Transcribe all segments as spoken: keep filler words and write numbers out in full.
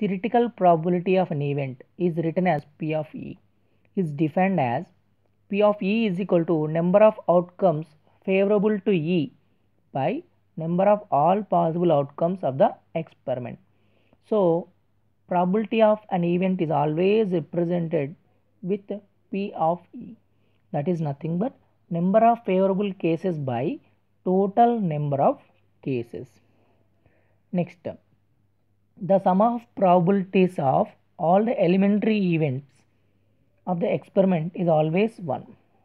theoretical probability of an event is written as P of E is defined as P of E is equal to number of outcomes favorable to E by number of all possible outcomes of the experiment. So probability of an event is always represented with P of E, that is nothing but number of favorable cases by total number of cases. Next, the sum of probabilities of all the elementary events of the experiment is always one.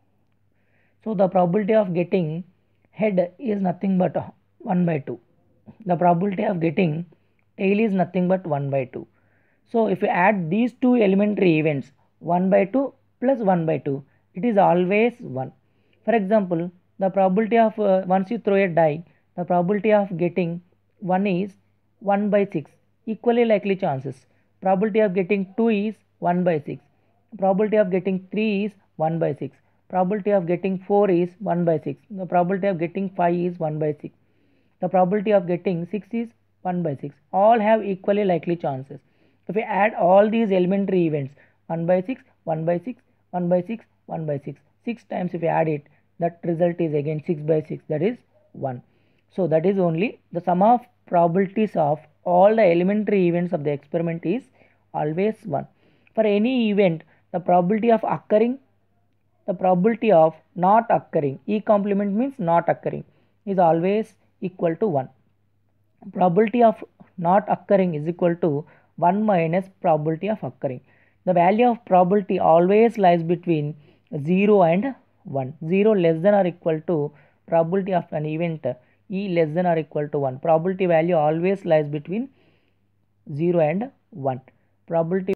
So the probability of getting head is nothing but one by two. The probability of getting tail is nothing but one by two. So if you add these two elementary events, one by two plus one by two, it is always one. For example, the probability of uh, once you throw a die, the probability of getting one is one by six, equally likely chances. Probability of getting two is one by six. Probability of getting three is one by six. Probability of getting four is one by six. The probability of getting five is one by six. The probability of getting six is one by six. All have equally likely chances. If we add all these elementary events, one by six, one by six, one by six, one by six, six times if we add it, that result is again six by six, that is one. So that is only the sum of probabilities of all the elementary events of the experiment is always one. For any event, the probability of occurring, the probability of not occurring, E complement means not occurring, is always equal to one. Probability of not occurring is equal to one minus probability of occurring. The value of probability always lies between zero and one. zero less than or equal to probability of an event E less than or equal to one. Probability value always lies between zero and one. Probability